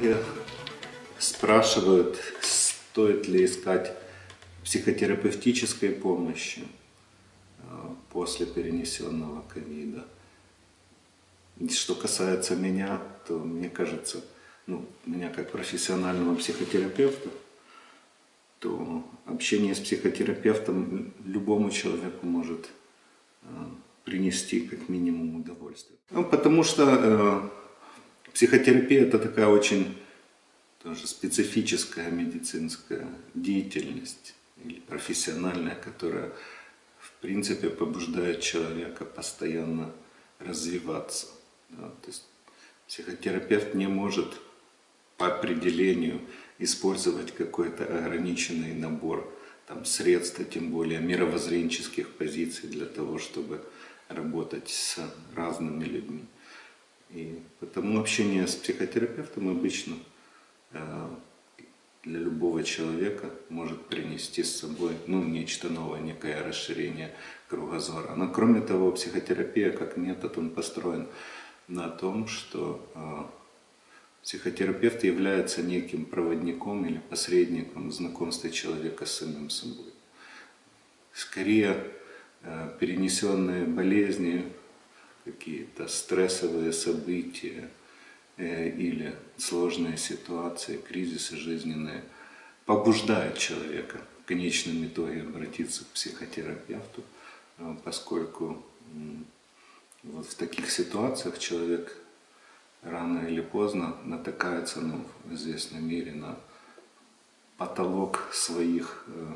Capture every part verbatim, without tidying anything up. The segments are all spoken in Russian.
Многие спрашивают, стоит ли искать психотерапевтической помощи после перенесенного ковида. Что касается меня, то мне кажется, ну, меня как профессионального психотерапевта, то общение с психотерапевтом любому человеку может э, принести как минимум удовольствие. Ну, потому что э, психотерапия — это такая очень тоже специфическая медицинская деятельность или профессиональная, которая в принципе побуждает человека постоянно развиваться. Да? То есть психотерапевт не может по определению использовать какой-то ограниченный набор там, средств, тем более мировоззренческих позиций для того, чтобы работать с разными людьми. И потому общение с психотерапевтом обычно э, для любого человека может принести с собой ну, нечто новое, некое расширение кругозора. Но кроме того, психотерапия как метод, он построен на том, что э, психотерапевт является неким проводником или посредником в знакомстве человека с самим собой. Скорее, э, перенесенные болезни, какие-то стрессовые события э, или сложные ситуации, кризисы жизненные побуждают человека в конечном итоге обратиться к психотерапевту, э, поскольку э, вот в таких ситуациях человек рано или поздно натыкается ну, в известной мере на потолок своих, э,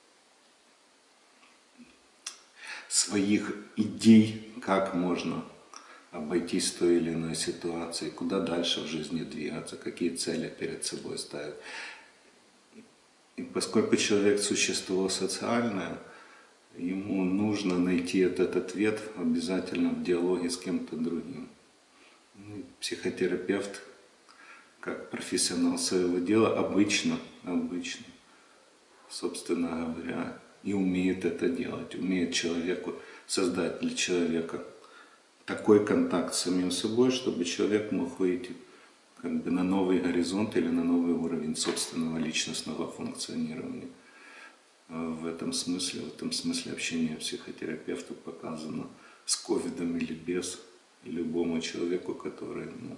своих идей, как можно обойтись той или иной ситуацией, куда дальше в жизни двигаться, какие цели перед собой ставить. И поскольку человек существо социальное, ему нужно найти этот ответ обязательно в диалоге с кем-то другим. Психотерапевт, как профессионал своего дела, обычно, обычно, собственно говоря, и умеет это делать, умеет человеку создать для человека такой контакт с самим собой, чтобы человек мог выйти как бы на новый горизонт или на новый уровень собственного личностного функционирования. В этом смысле, в этом смысле общение психотерапевта показано с ковидом или без, любому человеку, который ну,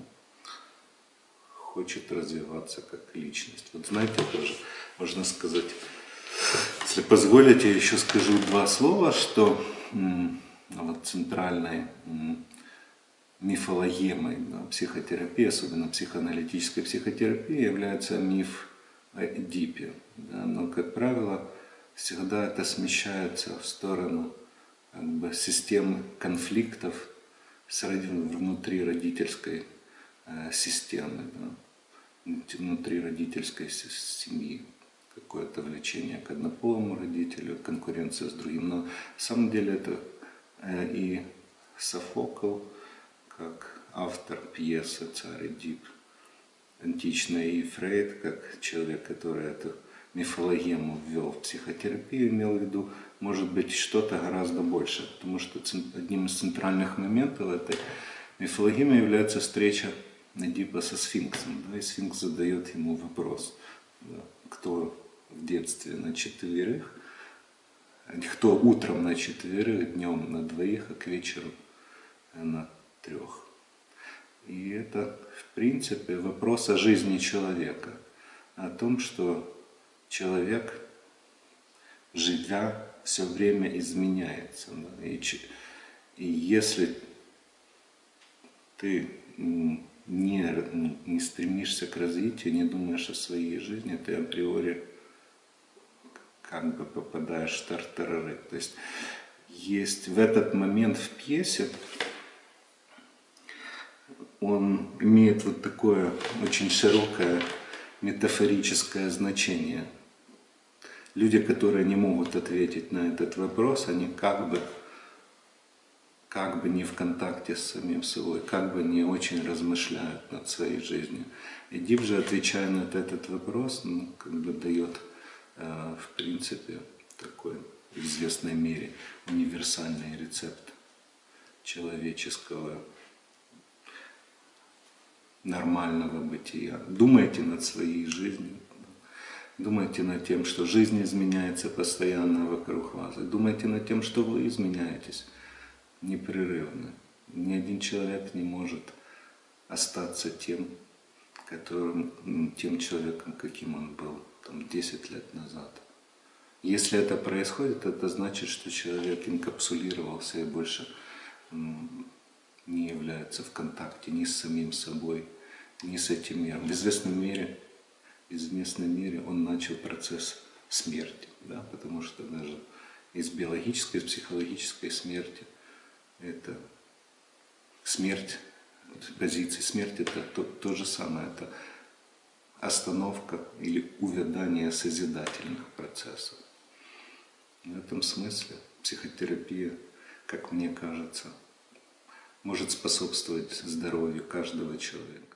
хочет развиваться как личность. Вот знаете, тоже можно сказать, если позволите, я еще скажу два слова, что м, вот центральной м, мифологемой да, психотерапии, особенно психоаналитической психотерапии, является миф о Эдипе. Да, но, как правило, всегда это смещается в сторону как бы, системы конфликтов внутри родительской э, системы, да, внутри родительской семьи, какое-то влечение к однополому родителю, конкуренция с другим. Но на самом деле это э, и Софокл, как автор пьесы «Царь Эдип», античная, и Фрейд, как человек, который эту мифологему ввел в психотерапию, имел в виду, может быть, что-то гораздо больше, потому что одним из центральных моментов этой мифологемы является встреча Эдипа со сфинксом. Да, и сфинкс задает ему вопрос, да, кто в детстве на четверых, кто утром на четверых, днем на двоих, а к вечеру на трех. И это, в принципе, вопрос о жизни человека, о том, что человек, живя, все время изменяется. Да? И, и если ты не, не стремишься к развитию, не думаешь о своей жизни, ты априори как бы попадаешь в тартарары. То есть есть в этот момент в пьесе, он имеет вот такое очень широкое метафорическое значение. Люди, которые не могут ответить на этот вопрос, они как бы, как бы не в контакте с самим собой, как бы не очень размышляют над своей жизнью. Эдип же, отвечая на этот вопрос, ну, как бы дает, э, в принципе, такой в известной мере универсальный рецепт человеческого нормального бытия. Думайте над своей жизнью. Думайте над тем, что жизнь изменяется постоянно вокруг вас. И думайте над тем, что вы изменяетесь непрерывно. Ни один человек не может остаться тем, которым, тем человеком, каким он был там, десять лет назад. Если это происходит, это значит, что человек инкапсулировался и больше не является в контакте ни с самим собой, ни с этим миром. В известном мире, в известном мире он начал процесс смерти, да, потому что даже из биологической, из психологической смерти это смерть, позиции смерти это то, то же самое, это остановка или увядание созидательных процессов. В этом смысле психотерапия, как мне кажется, может способствовать здоровью каждого человека.